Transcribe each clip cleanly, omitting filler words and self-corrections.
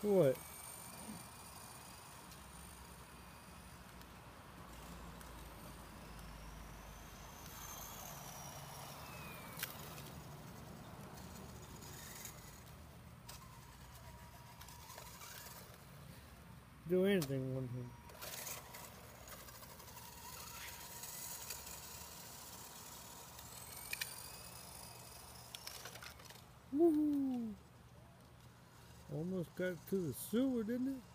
What? Do anything with him. Woo! Almost got to the sewer, didn't it?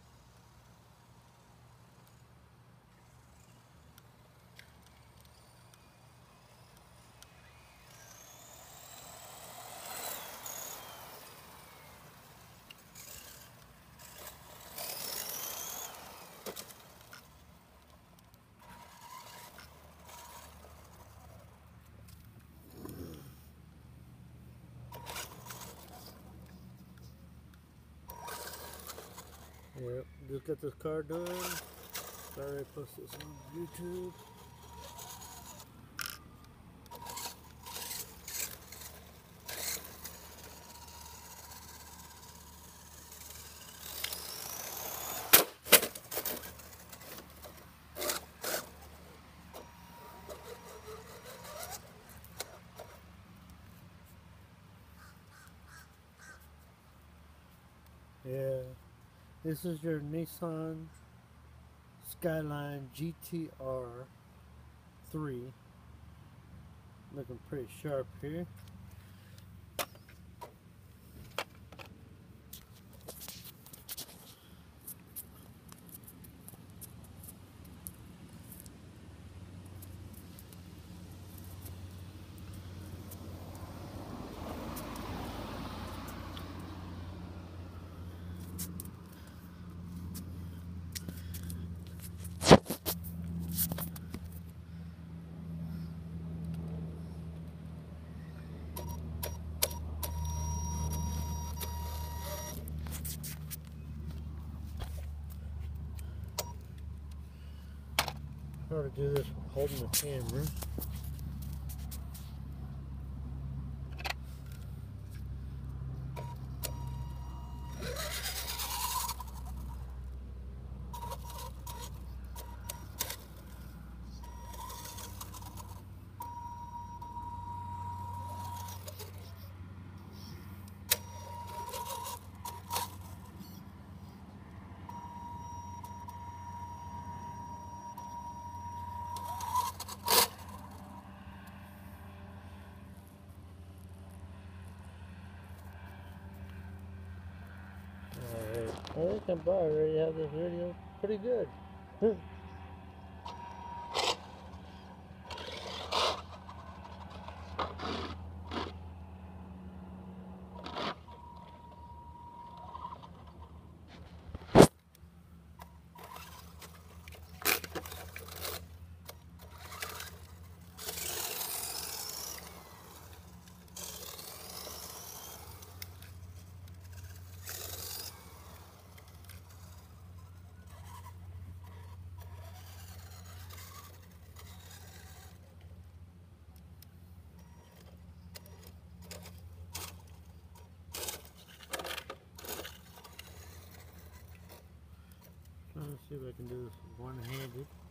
Yep, just got this car done. Sorry I posted this on YouTube. Yeah, this is your Nissan Skyline GTR 3. Looking pretty sharp here. How to do this holding the camera. I think I probably already have this video pretty good. Let's see if I can do this one-handed.